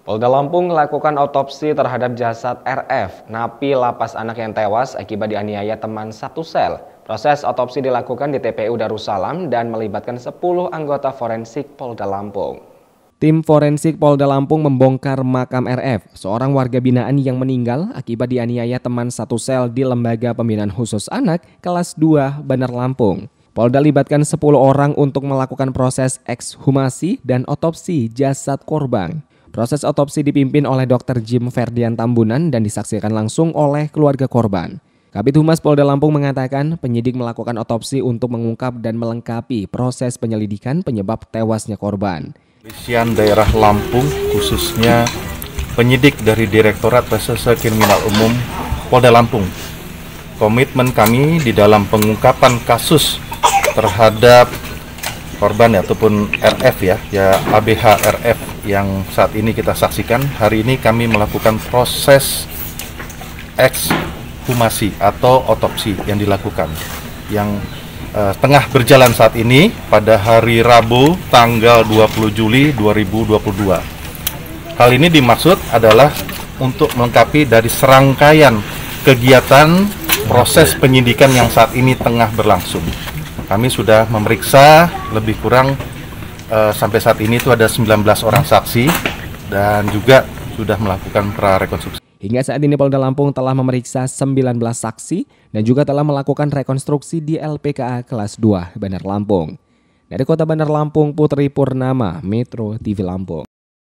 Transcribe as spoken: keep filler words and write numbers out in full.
Polda Lampung melakukan otopsi terhadap jasad R F, napi lapas anak yang tewas akibat dianiaya teman satu sel. Proses otopsi dilakukan di T P U Darussalam dan melibatkan sepuluh anggota forensik Polda Lampung. Tim forensik Polda Lampung membongkar makam R F, seorang warga binaan yang meninggal akibat dianiaya teman satu sel di Lembaga Pembinaan Khusus Anak kelas dua Bandar Lampung. Polda libatkan sepuluh orang untuk melakukan proses ekshumasi dan otopsi jasad korban. Proses otopsi dipimpin oleh dokter Jim Ferdian Tambunan dan disaksikan langsung oleh keluarga korban. Kabid Humas Polda Lampung mengatakan penyidik melakukan otopsi untuk mengungkap dan melengkapi proses penyelidikan penyebab tewasnya korban. Kepolisian Daerah Lampung, khususnya penyidik dari Direktorat Reserse Kriminal Umum Polda Lampung. Komitmen kami di dalam pengungkapan kasus terhadap korban ya, ataupun R F ya, ya A B H R F yang saat ini kita saksikan. Hari ini kami melakukan proses ekshumasi atau otopsi yang dilakukan, yang uh, tengah berjalan saat ini pada hari Rabu tanggal dua puluh Juli dua ribu dua puluh dua. Hal ini dimaksud adalah untuk melengkapi dari serangkaian kegiatan proses penyidikan yang saat ini tengah berlangsung. Kami sudah memeriksa lebih kurang uh, sampai saat ini itu ada sembilan belas orang saksi dan juga sudah melakukan prarekonstruksi. Hingga saat ini Polda Lampung telah memeriksa sembilan belas saksi dan juga telah melakukan rekonstruksi di L P K A kelas dua Bandar Lampung. Dari Kota Bandar Lampung, Putri Purnama, Metro T V Lampung.